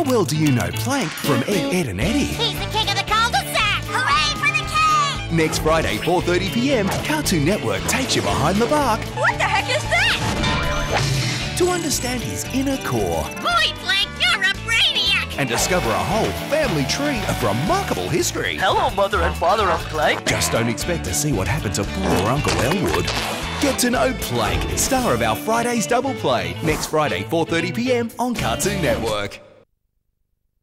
well do you know Plank from Ed, and Eddy? He's the king of the cul-de-sac! Hooray for the king! Next Friday, 4:30 p.m, Cartoon Network takes you behind the bark What the heck is that? to understand his inner core Boy, Plank, you're a brainiac! and discover a whole family tree of remarkable history. Hello, Mother and Father of Plank. Just don't expect to see what happened to poor Uncle Elwood. Get to know Plank, star of our Friday's Double Play, next Friday, 4:30 p.m. on Cartoon Network.